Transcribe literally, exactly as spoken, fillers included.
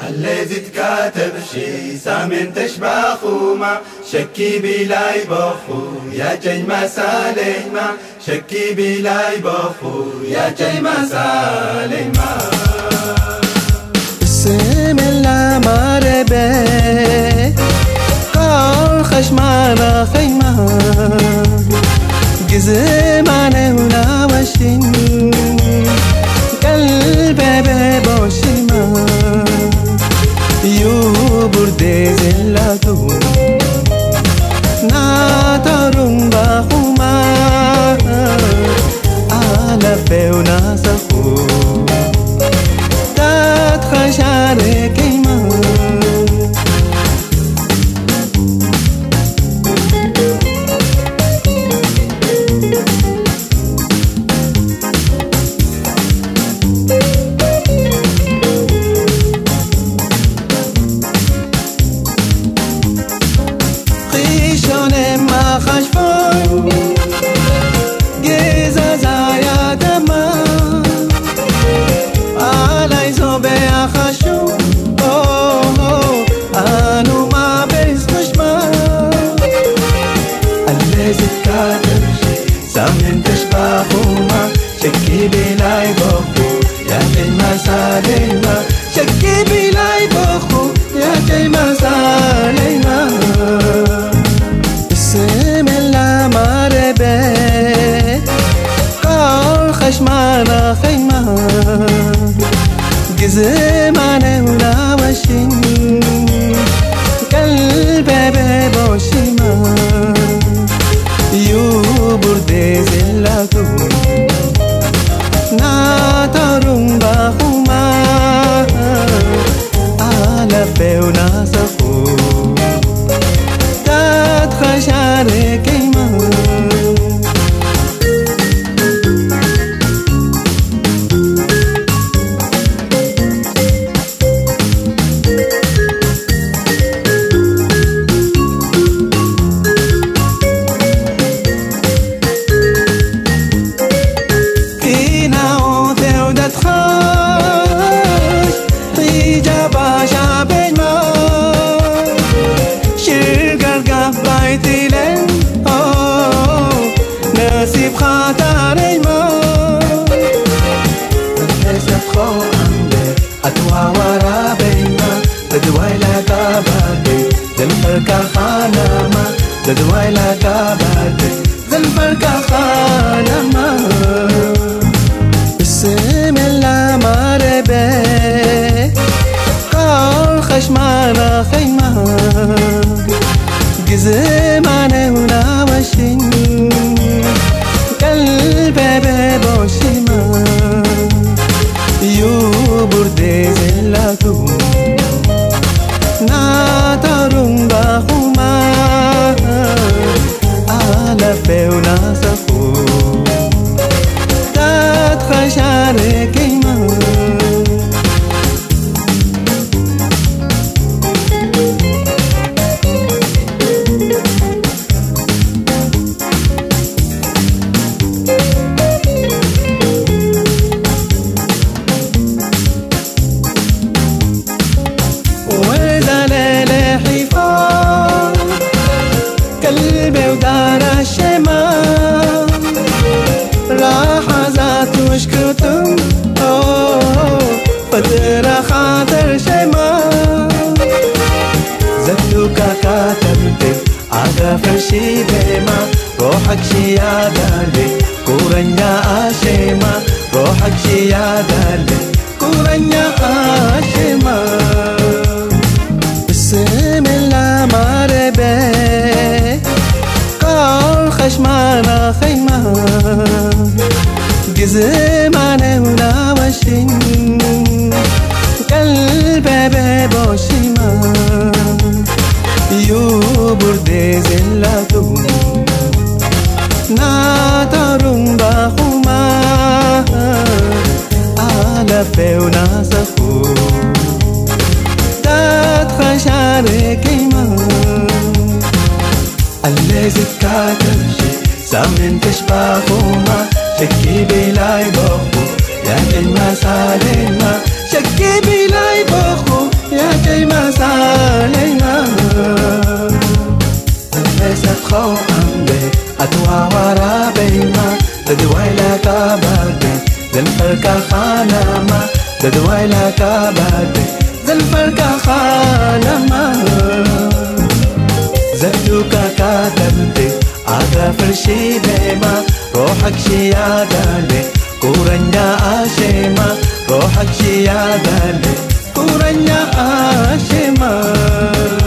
الذي تكاتب شي سامن تشباخو ما شكي بلاي بخو يا جاي مسالي ما شكي بلاي بخو يا جاي مسالي ما بسم الله مربي قال خشمانا خيما جزمانه ولا وشين قلبي ببوشيما يو برده زلاتو ناتارون باخوما على فيونا سخو تات خشاري كيما سامن تشباخوما شكي بلاي بخو يا جاي مسالي ما شكي بلاي بخو يا جاي مسالي ما بسم الله مربي قال خشمانا خيما جزمانه ولا وشين قلبي ببوشيما يو برده زلاتو ناتارون باخوما على فيونا سخو تات خشاري كيما نسيب خاطري ما الحسب خو عندك أتوا ورا بينا تدوي لا تبادي زلفرك خانما تدوي لا تبادي زلفرك خانما بسم الله مربي قال خشمانا خيما جزمانه ولا وشين قلبي ببوشيما يو برده زلاتو ناتارون باخوما على فيونا سخو تات خشاري كيما قلبي ودار الشما راح ذات وشكتم فترة خاطر شما زدوك كاتبتي عدا فرشي بما روحك شي يا دالي كورنيا آشيما روحك شي يا دالي كورنيا آشيما بسم الله مربي قال خشمانا خيما جزمانه ولا وشين قلبي ببوشيما يو برده زلاتو ناتارون باخوما على فيونا سخو تات خشاري كيما الذي تكاتب شي سامن تشباخوما شكي بلاي بخو يا جاي مسالي ما شكي بلاي بخو يا خانما تدوي لا كابات زلفرك خانما زدوك كاتبتي aga فرشي ديما روحك شيادالي كورنيا آشيما روحك شيادالي كورنيا آشيما